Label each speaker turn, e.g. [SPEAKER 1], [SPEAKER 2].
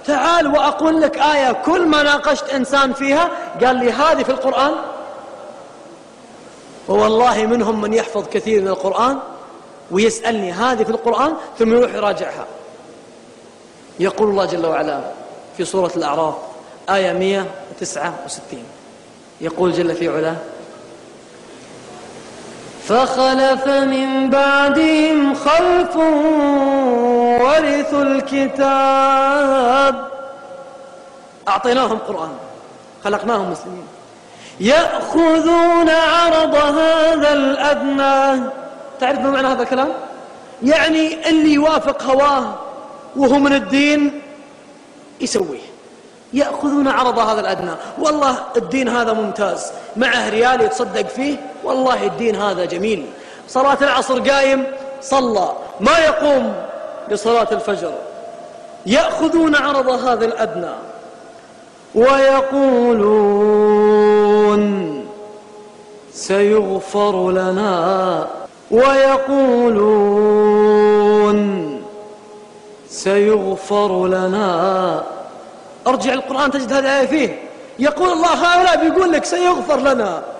[SPEAKER 1] تعال وأقول لك آية كل ما ناقشت إنسان فيها قال لي هذه في القرآن. ووالله منهم من يحفظ كثير من القرآن ويسألني هذه في القرآن ثم يروح يراجعها. يقول الله جل وعلا في سورة الأعراف آية 169 يقول جل في علاه: فخلف من بعدهم خلف ورثوا الكتاب. أعطيناهم قرآن، خلقناهم مسلمين، يأخذون عرض هذا الأدنى. تعرف ما معنى هذا الكلام؟ يعني اللي يوافق هواه وهو من الدين يسويه. يأخذون عرض هذا الأدنى. والله الدين هذا ممتاز، معه ريال يتصدق فيه، والله الدين هذا جميل. صلاة العصر قايم صلى، ما يقوم لصلاة الفجر. يأخذون عرض هذا الأدنى ويقولون سيغفر لنا، ويقولون سيغفر لنا. ارجع القرآن تجد هذه الآية فيه، يقول الله هؤلاء بيقول لك سيغفر لنا.